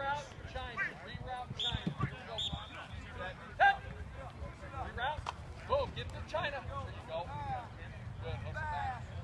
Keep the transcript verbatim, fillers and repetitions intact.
Reroute China. Reroute China. Here we go. Set. Reroute. Boom. Get to China. There you go. Good. Hook it back.